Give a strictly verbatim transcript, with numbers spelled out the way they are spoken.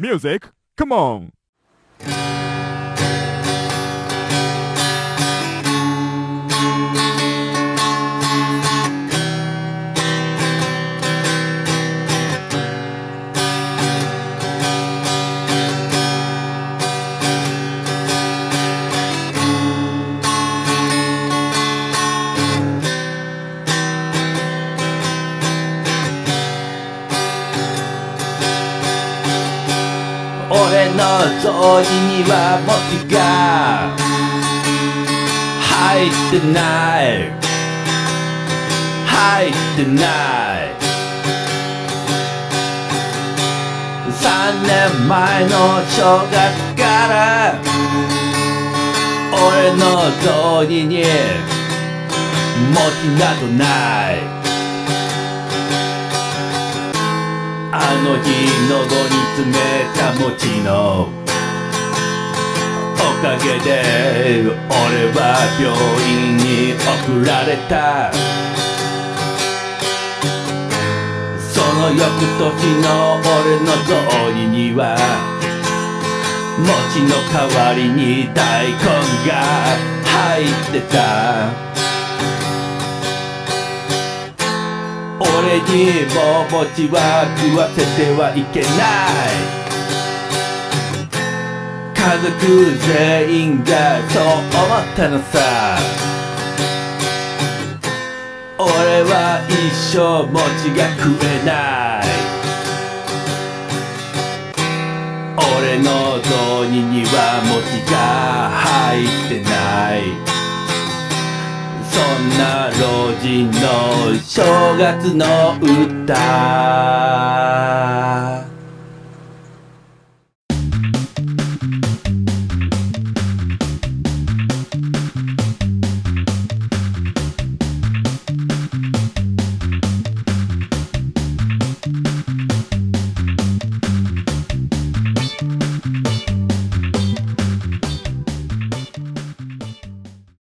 Music, come on! 俺の雑煮には餅が入ってない入ってないさんねんまえの正月から俺の雑煮に餅などないあの日喉に詰めた餅のおかげで俺は病院に送られたその翌年の俺の雑煮には餅の代わりに大根が入ってた俺にも餅は食わせてはいけない家族全員がそう思ったのさ俺は一生餅が食えない俺の雑煮には餅が入ってないそんな老人の正月の歌